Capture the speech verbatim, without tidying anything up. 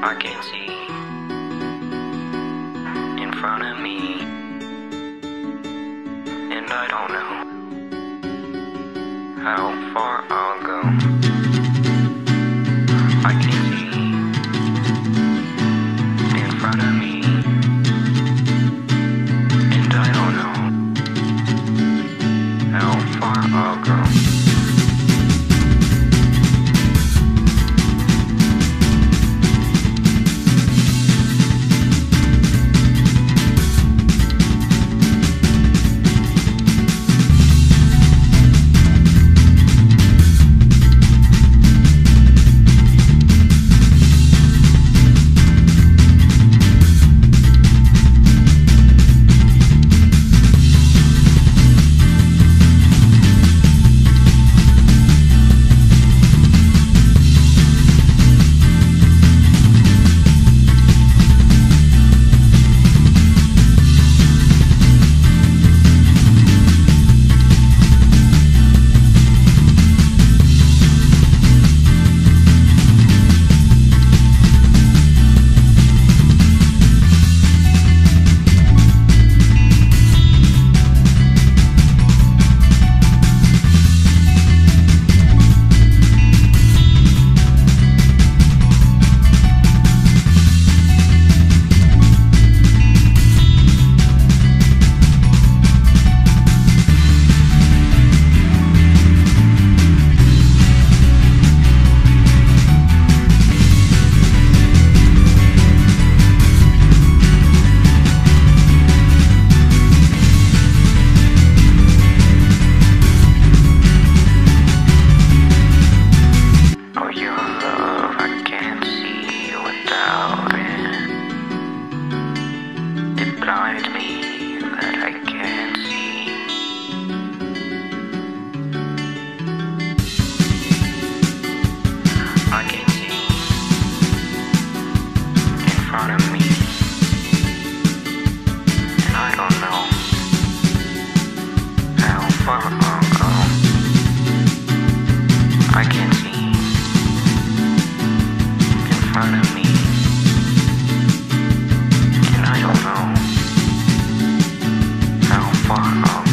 I can see in front of me, and I don't know how far I'll go. I can see in front of me, and I don't know how far I'll go. Blind me that I can't see. I can see in front of me, and I don't know how far I'll go. I can see in front of me, and I don't know how far I'll